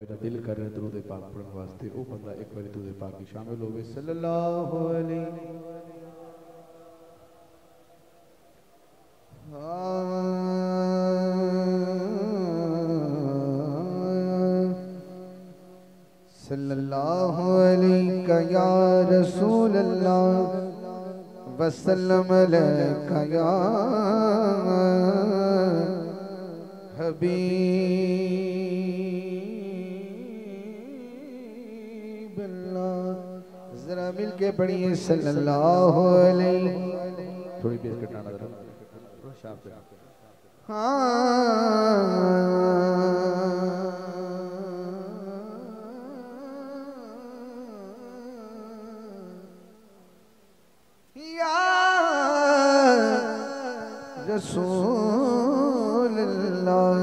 मेरा दिल कर रहा है दुरूद पाक पढ़ने वास्ते वो बंदा एक बार दुरूद पाक की शामिल होवे सल्लल्लाहु अलैहि सल्लल्लाहु अलैका या रसूल अल्लाह वसल्लम अलैका या हबीब अल्लाह। जरा मिल के पढ़िए सल्लल्लाहु अलैहि। थोड़ी बेस कटाना जरा थोड़ा शार्प से या रसूल अल्लाह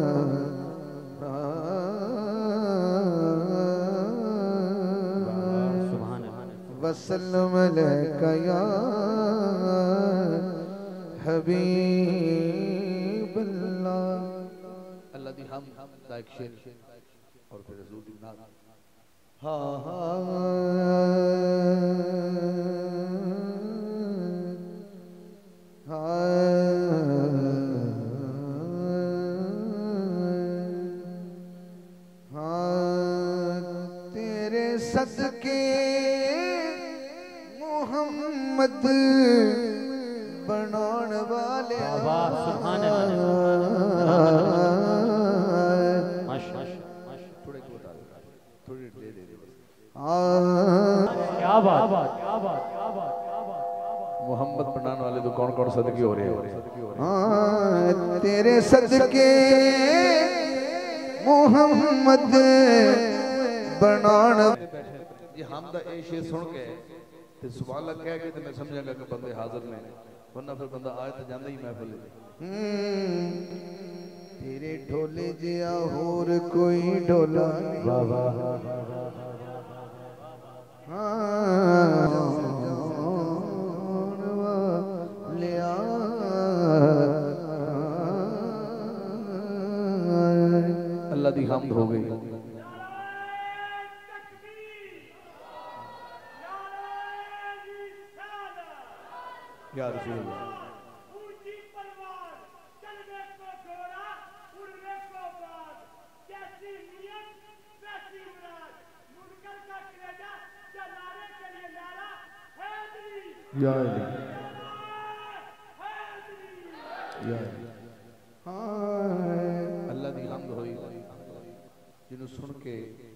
वसल्लम अलैका या हबीब अल्लाह। अल्लाह दी हम लाइक शेर और फिर रसूल दी नाम तेरे सदके मोहम्मद बनान वाले थोड़े को बता दो थोड़ी दे दे क्या बात मोहम्मद बनाने वाले तो कौन कौन सदके हो रहे हैं तेरे सदके मोहम्मद बनान। ये हमदा ए शेर सुन के ते सुभान अल्लाह कह के ते मैं समझांगा कि बंदे हाजिर ने वरना फिर बंदा आए तो जांदा ही महफिल तेरे ढोले जिया होर कोई ढोला नहीं। लिया अल्लाह दी हमद हो गई। या रसूल अल्लाह या अली या अली अल्लाह दी हमद होई जिन्हों सुन के